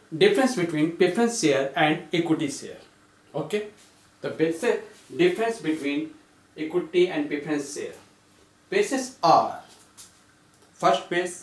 difference between preference share and equity share. Okay, the basic difference between equity and preference share. Bases are, first base,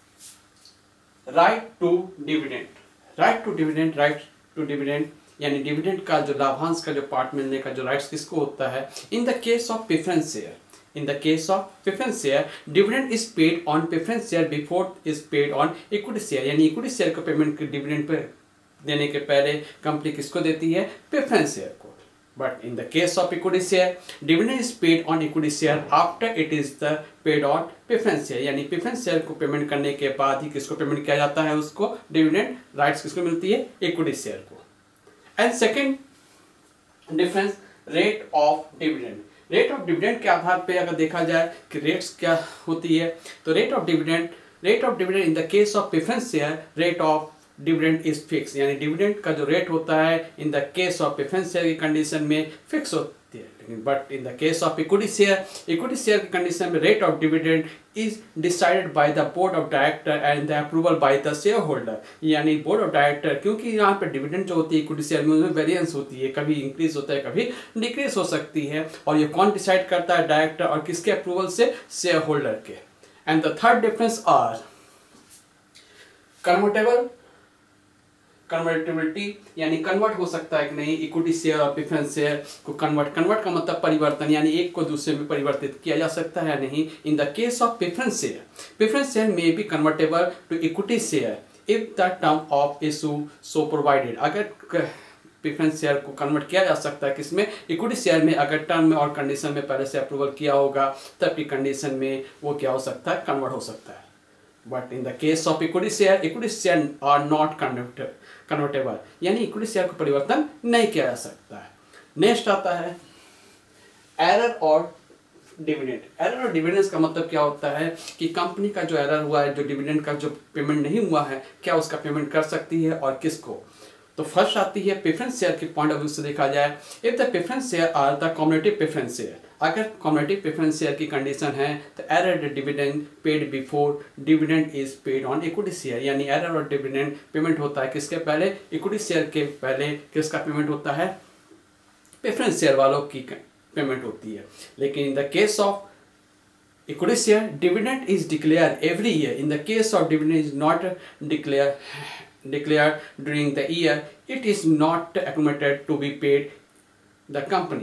right to dividend. right to dividend यानी dividend का जो लाभांश का जो part मिलने का जो rights किसको होता है. In the case of preference share, in the case of preference share, dividend is paid on preference share before is paid on equity share. यानी इक्विटी शेयर को पेमेंट डिविडेंड पे देने के पहले कंपनी किसको देती है, प्रेफरेंस शेयर को. But in the case of equity share, dividend is paid on equity share after it is the paid on preference share. यानी प्रेफरेंस शेयर को पेमेंट करने के बाद ही किसको पेमेंट किया जाता है, उसको डिविडेंड राइट्स किसको मिलती है, इक्विटी शेयर को. And second difference, rate of dividend. Rate of dividend के आधार पे अगर देखा जाए कि रेट्स क्या होती है, तो rate of dividend in the case of preference share, rate of dividend is fix. यानी डिविडेंड का जो रेट होता है in the case of preference share की कंडीशन में फिक्स होती है. But in the case of equity share की कंडीशन में rate of dividend is decided by the board of director and the approval by the share holder. यानी board of director, क्योंकि यहाँ पे डिविडेंड जो होती है इक्विटी शेयर में उसमें वेरिएंस होती है, कभी इंक्रीज होता है कभी डिक्रीज हो सकती है, और ये कौन डिसाइड करता है, डायरेक्टर, और किसके अप्रूवल से, शेयर होल्डर के. And the third difference are convertibility, यानी कन्वर्ट हो सकता है कि नहीं इक्विटी शेयर और प्रेफरेंस शेयर को. कन्वर्ट का मतलब परिवर्तन, यानी एक को दूसरे में परिवर्तित किया जा सकता है या नहीं. In the case of preference share may be convertible to equity share if the term of issue so provided. अगर प्रेफरेंस शेयर को कन्वर्ट किया जा सकता है किसमें, इक्विटी शेयर में, अगर टर्म में और कंडीशन में पहले से अप्रूवल किया होगा तब की कंडीशन में वो क्या हो सकता है, कन्वर्ट हो सकता है. But in the case of equity share are not convertible, यानी इक्विटी शेयर को परिवर्तन नहीं किया जा सकता है. नेक्स्ट आता है एरर और डिविडेंड. एरर और डिविडेंड का मतलब क्या होता है कि कंपनी का जो एरर हुआ है, जो डिविडेंड का जो पेमेंट नहीं हुआ है, क्या उसका पेमेंट कर सकती है और किसको. तो फर्स्ट आती है प्रेफरेंस शेयर के पॉइंट ऑफ व्यू से देखा जाए, if the preference share are the cumulative preference share. अगर कम्युनिटिव प्रेफरेंस शेयर की कंडीशन है तो arrear dividend paid before dividend is paid on equity share. यानी एरर और डिविडेंड पेमेंट होता है किसके पहले, इक्विटी शेयर के पहले. किसका पेमेंट होता है, प्रेफरेंस शेयर वालों की पेमेंट होती है. लेकिन in the case of equity share, dividend is declare every year. In the case of dividend is not declared during the year, it is not accumulated to be paid the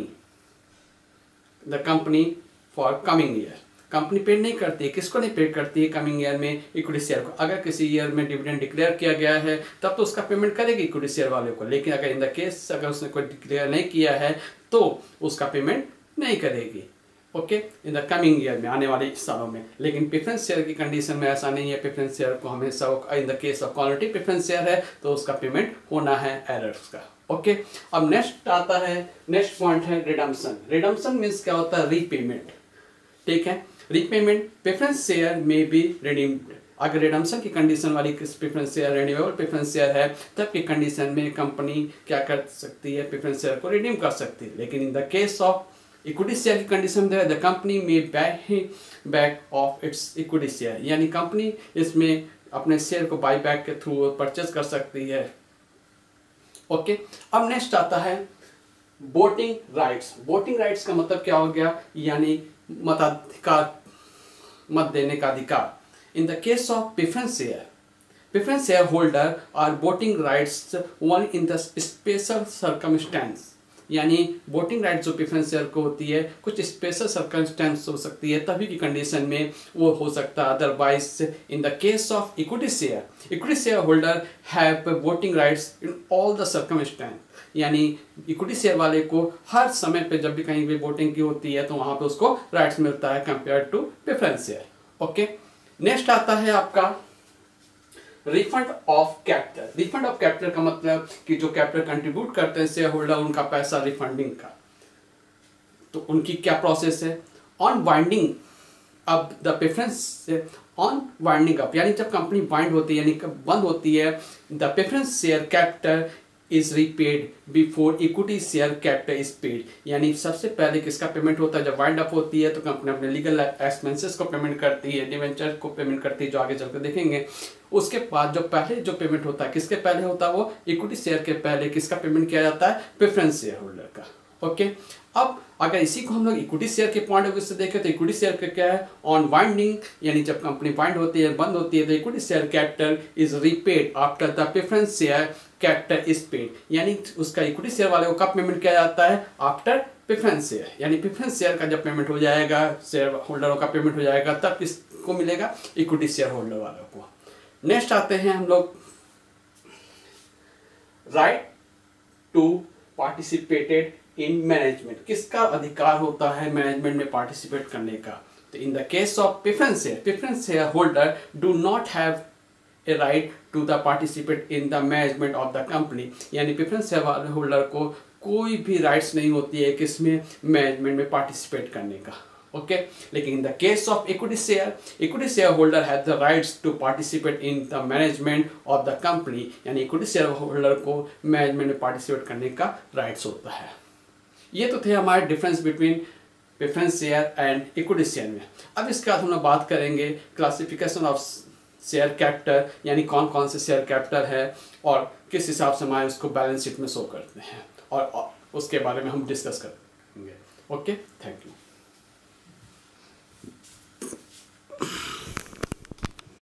company for coming year. Company paid नहीं करती है, किसको नहीं paid करती है, coming year में equity share को. अगर किसी ईयर में डिविडेंड डिक्लेयर किया गया है तब तो उसका पेमेंट करेगी इक्विटी शेयर वाले को. लेकिन अगर इन द केस अगर उसने कोई डिक्लेयर नहीं किया है तो उसका पेमेंट नहीं करेगी. Okay, in the coming year में, आने वाले सालों में. लेकिन प्रेफरेंस शेयर की कंडीशन में ऐसा नहीं है. प्रेफरेंस शेयर को हमेशा, in the case of quality preference share है तो उसका पेमेंट होना है एरर्स का. ओके, अब नेक्स्ट आता है, नेक्स्ट पॉइंट है रिडम्पशन. रिडम्पशन मीन्स क्या होता है, रीपेमेंट. ठीक है, repayment. Preference share may be redeemed. अगर रिडम्पशन की कंडीशन वाली preference share renewable preference share है तब की कंडीशन में कंपनी क्या कर सकती है, प्रेफरेंस शेयर को रिडीम कर सकती है. लेकिन in the case of equity share की कंडीशन में the company may back of its equity share. यानी कंपनी इसमें अपने शेयर को बाई बैक के थ्रू परचेज कर सकती है. ओके, अब नेक्स्ट आता है वोटिंग राइट्स. वोटिंग राइट्स का मतलब क्या हो गया, यानी मताधिकार, मत देने का अधिकार. In the case of preference share holder are voting rights one in the special circumstance. यानी वोटिंग राइट जो प्रेफरेंस शेयर को होती है कुछ स्पेशल सर्कमस्टेंस हो सकती है, तभी की कंडीशन में वो हो सकता है. Otherwise in the case of equity share holder have voting rights in all the circumstance. यानी इक्विटी शेयर वाले को हर समय पे जब भी कहीं भी वोटिंग की होती है तो वहां पे उसको राइट्स मिलता है compare to preference share. Okay, next आता है आपका refund of capital. Refund of capital का मतलब कि जो कैपिटल कंट्रीब्यूट करते हैं शेयर होल्डर, उनका पैसा रिफंडिंग का. तो उनकी क्या प्रोसेस है, on winding up the preference, on winding up, यानी जब कंपनी वाइंड होती है, यानी बंद होती है, the preference share capital is repaid before equity share capital is paid. यानी सबसे पहले किसका पेमेंट होता है, जब वाइंड अप होती है तो कंपनी अपने लीगल एक्सपेंसेस को पेमेंट करती है, डिवेंचर को पेमेंट करती है, जो आगे चलकर देखेंगे। उसके बाद जो पहले जो पेमेंट होता है किसके पहले होता है, वो इक्विटी शेयर के पहले किसका पेमेंट किया जाता है, प्रेफरेंस शेयर होल्डर का। ओके, अब अगर इसी को हम लोग इक्विटी शेयर के पॉइंट ऑफ व्यू से देखें तो इक्विटी शेयर का क्या है, ऑन वाइंडिंग, यानी जब कंपनी वाइंड होती है, बंद होती है, तो equity share capital is repaid after the preference share capital is paid. यानी उसका इक्विटी शेयर वाले को कब पेमेंट किया जाता है, आफ्टर प्रेफरेंस शेयर। यानी प्रेफरेंस शेयर का जब पेमेंट हो जाएगा, शेयर होल्डरों का पेमेंट हो जाएगा, तब किसको मिलेगा, इक्विटी शेयर होल्डर वालों को। नेक्स्ट आते हैं हम लोग right to participated in management. किसका अधिकार होता है मैनेजमेंट में पार्टिसिपेट करने का, तो in the case of preference share holder do not have a right to the participate in the management of the company. यानी प्रेफरेंस शेयर होल्डर को कोई भी राइट्स नहीं होती है किसमें, मैनेजमेंट में पार्टिसिपेट करने का। ओके, लेकिन in the case of equity share holder have the rights to participate in the management of the company. यानी इक्विटी शेयर होल्डर को मैनेजमेंट में पार्टिसिपेट करने का राइट्स होता है। ये तो थे हमारे difference between preference share and equity share में। अब इसके बाद हम लोग बात करेंगे क्लासिफिकेशन ऑफ शेयर कैपिटल, यानी कौन कौन से शेयर कैपिटल है और किस हिसाब से हमारे उसको बैलेंस शीट में शो करते हैं, और उसके बारे में हम डिस्कस करेंगे। Okay, thank you.